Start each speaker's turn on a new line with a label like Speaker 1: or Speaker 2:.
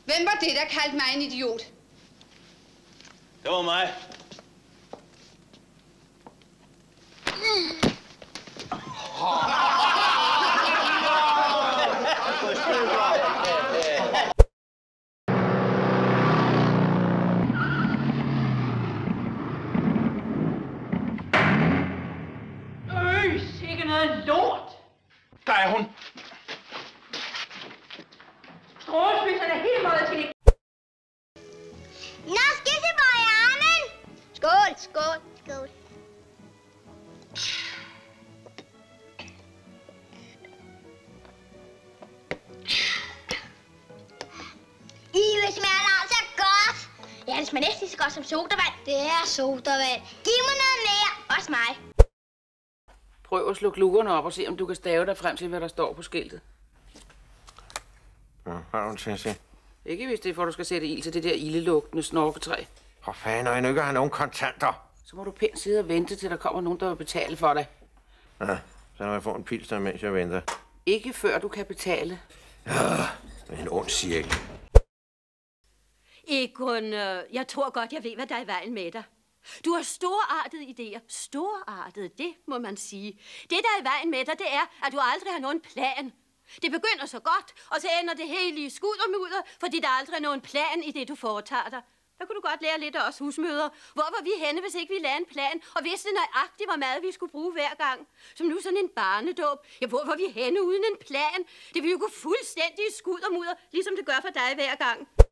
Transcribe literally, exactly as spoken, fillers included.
Speaker 1: Hvem var det, der kaldte mig en idiot?
Speaker 2: Det var mig.
Speaker 3: Øh, sikke noget lort!
Speaker 2: Der er hun.
Speaker 3: Strålespidserne er helt meget til.
Speaker 4: Nå, skisseboy i armen! Skål, skål, skål. I, det smager altså godt. Ja, det smager næsten lige så godt som sodavand. Det er sodavand. Giv mig noget mere. Også mig.
Speaker 5: Prøv at slå glukkerne op og se, om du kan stave dig frem til, hvad der står på skiltet.
Speaker 6: Ja, har du en til at se?
Speaker 5: Ikke hvis det er for, at du skal sætte ild til det der ildelugtende snorketræ.
Speaker 6: For fanden, og jeg nu ikke har nogen kontanter.
Speaker 5: Så må du pænt sidde og vente, til der kommer nogen, der vil betale for dig.
Speaker 6: Ja, så må jeg få en pilsner, mens jeg venter.
Speaker 5: Ikke før du kan betale.
Speaker 6: Ja, med en ond cirkel.
Speaker 7: Egon, øh, jeg tror godt, jeg ved, hvad der er i vejen med dig. Du har storartede idéer. Storartede, det må man sige. Det, der er i vejen med dig, det er, at du aldrig har nogen plan. Det begynder så godt, og så ender det hele i skud og mudder, fordi der aldrig er nogen plan i det, du foretager dig. Der kunne du godt lære lidt af os husmødre. Hvor var vi henne, hvis ikke vi lagde en plan, og vidste nøjagtigt, hvor meget vi skulle bruge hver gang? Som nu sådan en barnedåb. Ja, hvor var vi henne uden en plan? Det ville jo gå fuldstændig i skud og mudder, ligesom det gør for dig hver gang.